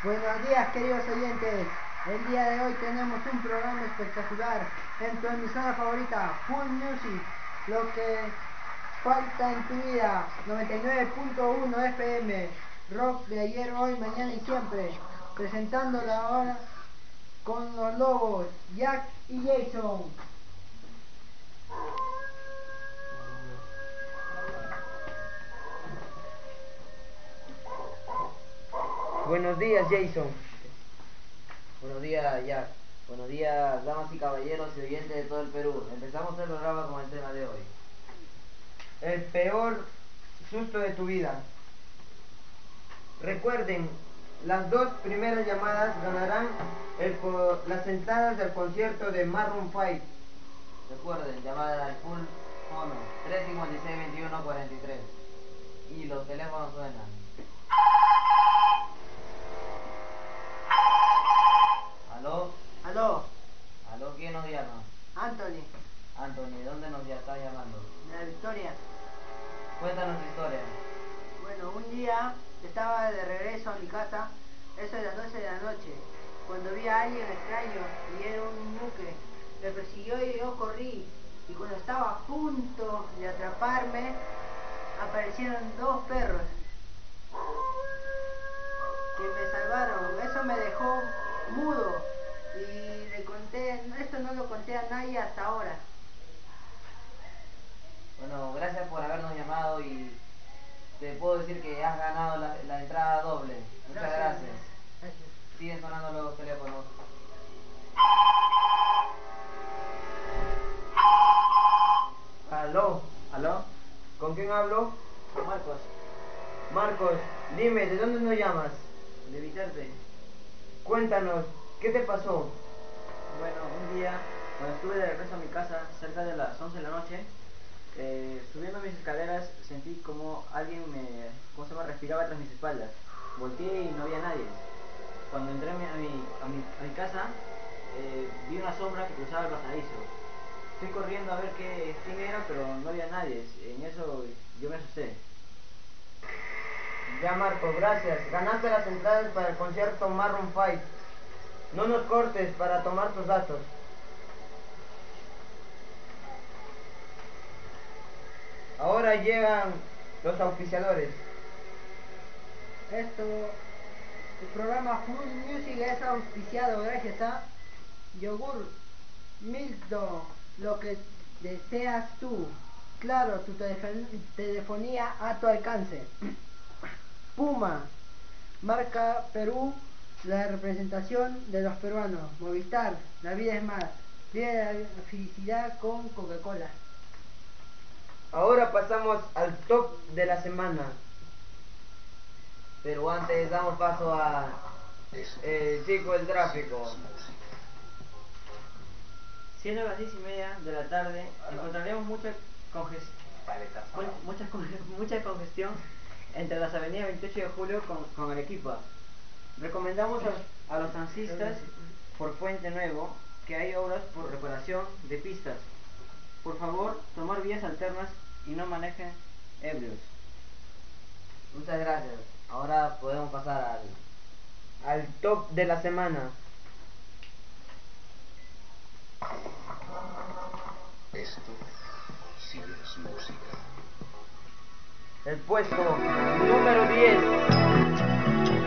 Buenos días, queridos oyentes. El día de hoy tenemos un programa espectacular en tu emisora favorita, Full Music. Lo que falta en tu vida, 99.1 FM, rock de ayer, hoy, mañana y siempre. Presentándola ahora con los lobos, Jack y Jason. Buenos días, Jason. Buenos días, Jack. Buenos días, damas y caballeros y oyentes de todo el Perú. Empezamos el programa con el tema de hoy. El peor susto de tu vida. Recuerden, las dos primeras llamadas ganarán las entradas del concierto de Maroon 5. Recuerden, llamada al full mono 356-2143. Y los teléfonos suenan. ¿Aló? Aló, ¿Aló? ¿Quién nos llama? Anthony, Anthony, ¿dónde nos ya está llamando? de la Victoria. Cuéntanos tu historia. Bueno, un día estaba de regreso a mi casa, eso de las 12 de la noche, cuando vi a alguien extraño y era un buque. Me persiguió y yo corrí, y cuando estaba a punto de atraparme, aparecieron dos perros que me salvaron. Eso me dejó mudo y le conté, esto no lo conté a nadie hasta ahora. Bueno, gracias por habernos llamado y te puedo decir que has ganado la entrada doble. Muchas gracias. Gracias. Siguen sonando los teléfonos. Aló, ¿Aló? ¿con quién hablo? Con Marcos, Marcos, dime, ¿de dónde nos llamas? de Vicente. Cuéntanos, ¿qué te pasó? Bueno, un día, cuando estuve de regreso a mi casa, cerca de las 11 de la noche, subiendo mis escaleras, sentí como alguien ¿cómo se llama? Respiraba tras mis espaldas. Volteé y no había nadie. Cuando entré a mi casa, vi una sombra que cruzaba el pasadizo. Fui corriendo a ver quién era, pero no había nadie. En eso yo me asusté. Ya, Marcos, gracias. Ganaste las entradas para el concierto Maroon 5. No nos cortes para tomar tus datos. Ahora llegan los auspiciadores. El programa Full Music es auspiciado gracias a Yogur Milton, lo que deseas tú. Claro, tu telefonía a tu alcance. Puma, marca Perú, la representación de los peruanos. Movistar, la vida es más. Vive la felicidad con Coca-Cola. Ahora pasamos al top de la semana. Pero antes damos paso a el chico del tráfico. Siendo las 10:30 de la tarde, encontraremos mucha congestión entre las avenidas 28 de julio con Arequipa. Recomendamos a los taxistas por Puente Nuevo que hay obras por reparación de pistas. Por favor, tomar vías alternas y no manejen ebrios. Muchas gracias. Ahora podemos pasar Al top de la semana. Esto sí es música. El puesto número 10.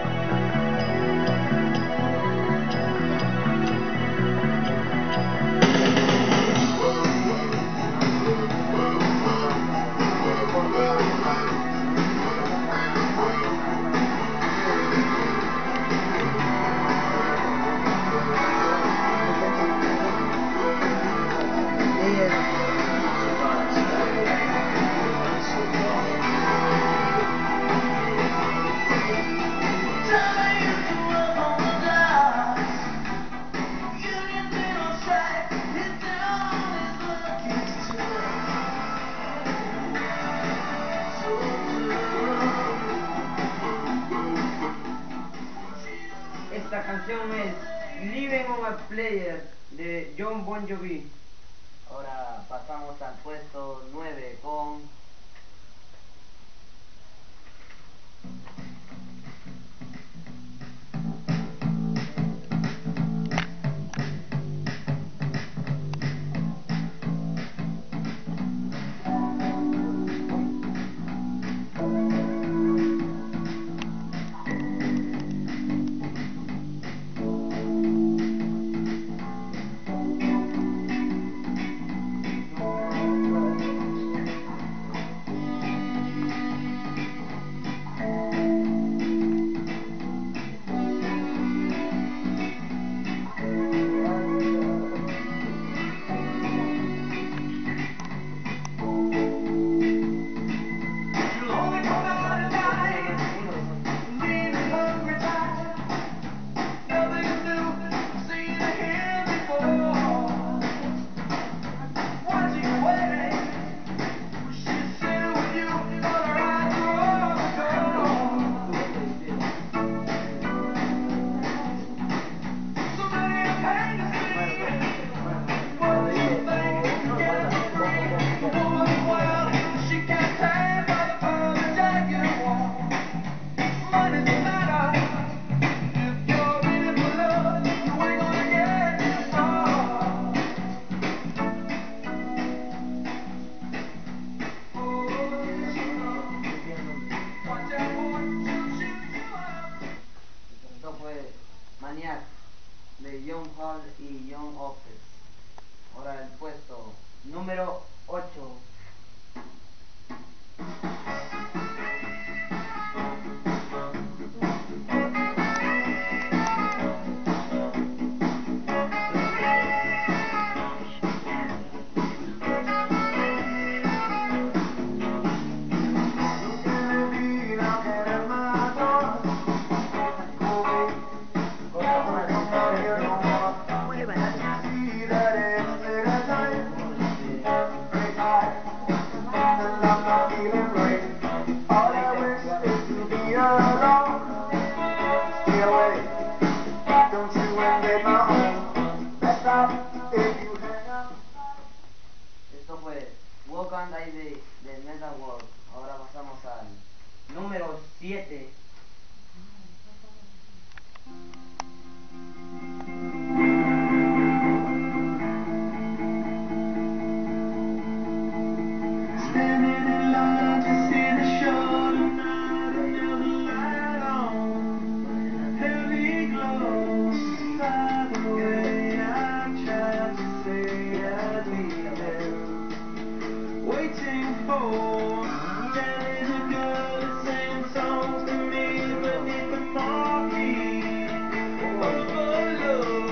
Esta canción es Living on a Player de John Bon Jovi. Ahora pasamos al puesto 9 con John Opes. Ahora el puesto número 8. Esto fue Walk on Day de Metal World. Ahora pasamos al número 7. Standing in line to see the show tonight, another light on, heavy glow inside the way I tried to say I'd be there, waiting for Danny the girl to sing songs to me beneath the marquee overload.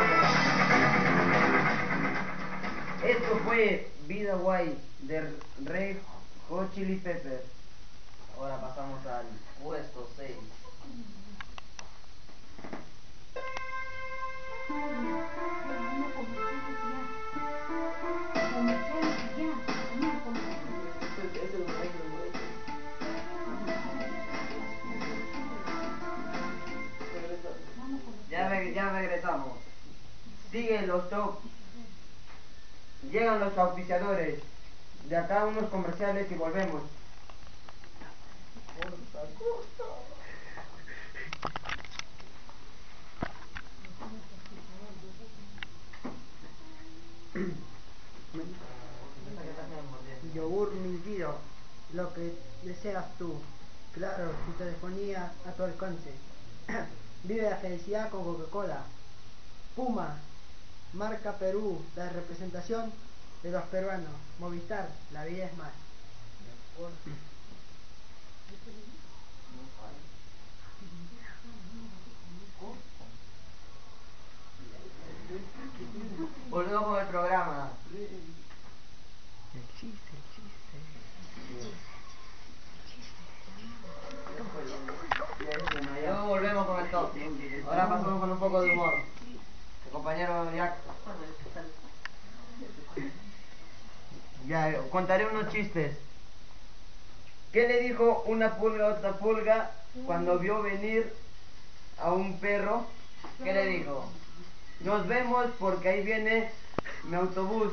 Esto fue Vida Guay de Red Hot Chili Peppers. Ahora pasamos al puesto 6. Ya regresamos. Siguen los top. Llegan los auspiciadores. De acá unos comerciales y volvemos. Yogur Milguiro, lo que deseas tú. Claro, tu telefonía a tu alcance. Vive la felicidad con Coca-Cola. Puma, marca Perú, la representación de los peruanos. Movistar, la vida es más. Volvemos con el programa. El chiste. Luego volvemos con el top. Ahora pasamos con un poco de humor. El compañero ya contaré unos chistes. ¿Qué le dijo una pulga a otra pulga cuando vio venir a un perro? ¿Qué le dijo? Nos vemos porque ahí viene mi autobús.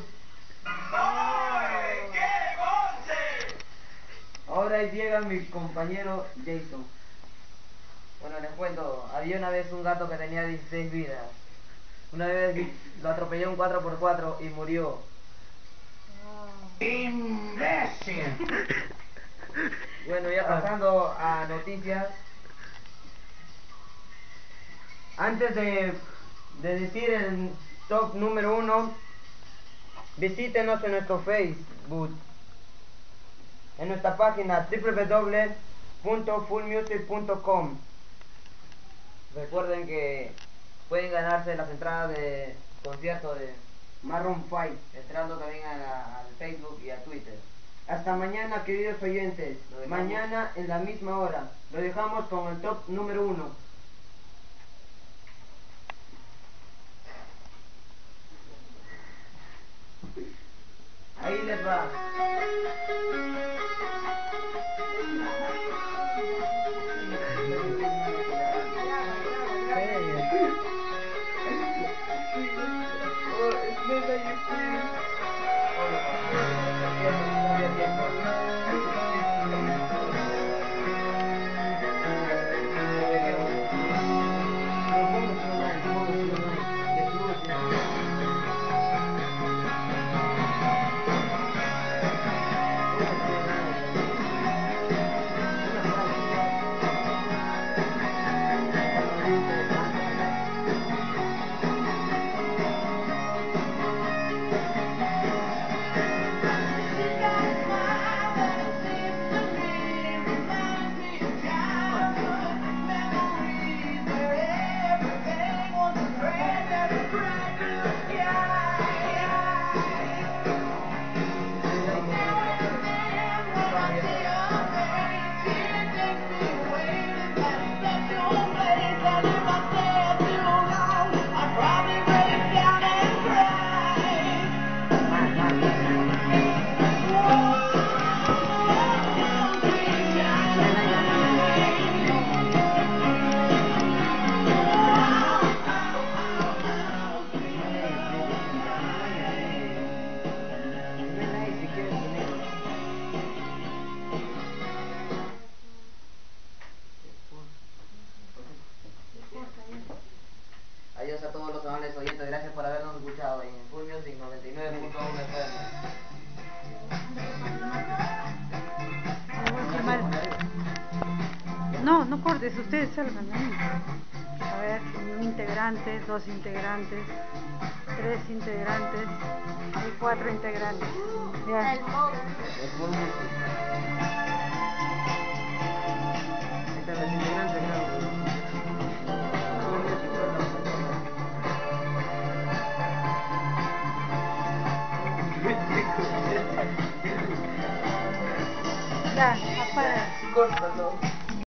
Ahora ahí llega mi compañero Jason. Bueno, les cuento, había una vez un gato que tenía 16 vidas. Una vez lo atropelló un 4x4 y murió. ¡Imbécil! Bueno, ya pasando a noticias. Antes de decir el top número 1, visítenos en nuestro Facebook, en nuestra página www.fullmusic.com. Recuerden que pueden ganarse las entradas de concierto de Maroon 5, entrando también al Facebook y a Twitter. Hasta mañana, queridos oyentes. Mañana en la misma hora. Lo dejamos con el top número 1. Ahí les va. escuchado en Full Music 99.1 FM. Voy a filmar. No, no cortes, ustedes salgan ahí. A ver, un integrante, 2 integrantes, 3 integrantes y 4 integrantes. Ya. Es Full Music. Este es el integrante, claro. Full Music, Ya, apaga. Córtalo.